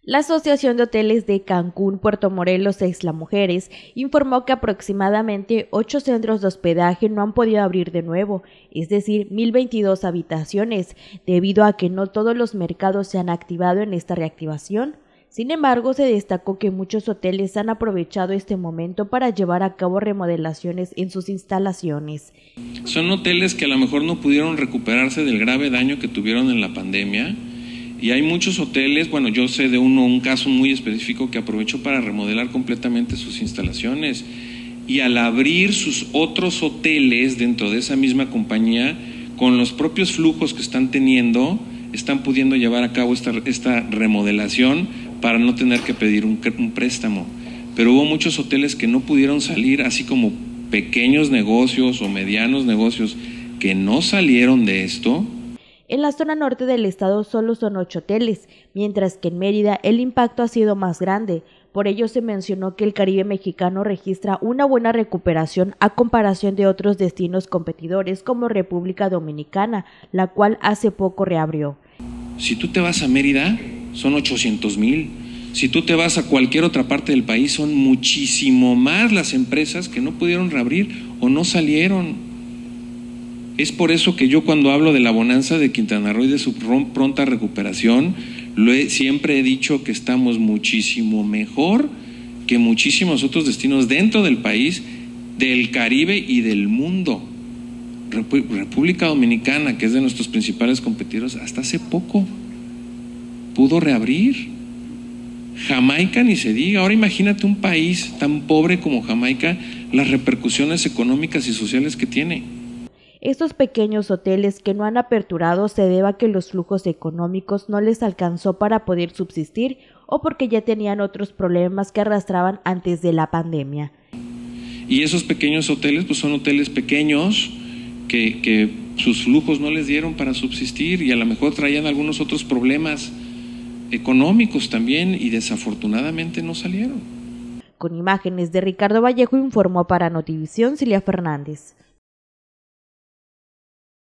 La Asociación de Hoteles de Cancún, Puerto Morelos e Isla Mujeres informó que aproximadamente 8 centros de hospedaje no han podido abrir de nuevo, es decir, 1,022 habitaciones, debido a que no todos los mercados se han activado en esta reactivación. Sin embargo, se destacó que muchos hoteles han aprovechado este momento para llevar a cabo remodelaciones en sus instalaciones. Son hoteles que a lo mejor no pudieron recuperarse del grave daño que tuvieron en la pandemia. Y hay muchos hoteles, bueno, yo sé de un caso muy específico que aprovechó para remodelar completamente sus instalaciones. Y al abrir sus otros hoteles dentro de esa misma compañía, con los propios flujos que están teniendo, están pudiendo llevar a cabo esta remodelación para no tener que pedir un préstamo. Pero hubo muchos hoteles que no pudieron salir, así como pequeños negocios o medianos negocios que no salieron de esto. En la zona norte del estado solo son 8 hoteles, mientras que en Mérida el impacto ha sido más grande. Por ello se mencionó que el Caribe mexicano registra una buena recuperación a comparación de otros destinos competidores como República Dominicana, la cual hace poco reabrió. Si tú te vas a Mérida, son 800,000. Si tú te vas a cualquier otra parte del país, son muchísimo más las empresas que no pudieron reabrir o no salieron. Es por eso que yo cuando hablo de la bonanza de Quintana Roo y de su pronta recuperación, siempre he dicho que estamos muchísimo mejor que muchísimos otros destinos dentro del país, del Caribe y del mundo. República Dominicana, que es de nuestros principales competidores, hasta hace poco pudo reabrir. Jamaica ni se diga. Ahora imagínate un país tan pobre como Jamaica, las repercusiones económicas y sociales que tiene. Estos pequeños hoteles que no han aperturado se debe a que los flujos económicos no les alcanzó para poder subsistir o porque ya tenían otros problemas que arrastraban antes de la pandemia. Y esos pequeños hoteles pues son hoteles pequeños que sus flujos no les dieron para subsistir y a lo mejor traían algunos otros problemas económicos también y desafortunadamente no salieron. Con imágenes de Ricardo Vallejo informó para Notivisión Cilia Fernández.